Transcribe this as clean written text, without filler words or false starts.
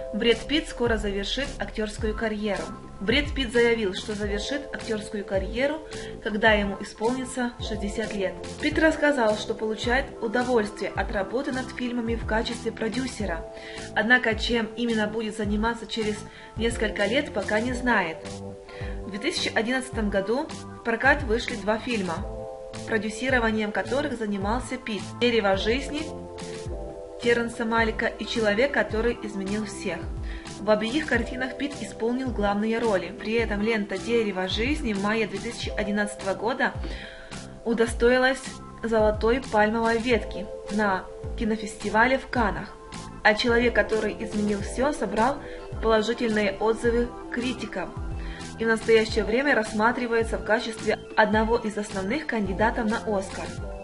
Брэд Питт скоро завершит актерскую карьеру. Брэд Питт заявил, что завершит актерскую карьеру, когда ему исполнится 60 лет. Питт рассказал, что получает удовольствие от работы над фильмами в качестве продюсера. Однако, чем именно будет заниматься через несколько лет, пока не знает. В 2011 году в прокат вышли 2 фильма, продюсированием которых занимался Питт: «Дерево жизни» Терренса Малика и «Человек, который изменил всех». В обеих картинах Питт исполнил главные роли. При этом лента «Дерево жизни» в мае 2011 года удостоилась золотой пальмовой ветки на кинофестивале в Каннах, а «Человек, который изменил все» собрал положительные отзывы критиков и в настоящее время рассматривается в качестве одного из основных кандидатов на Оскар.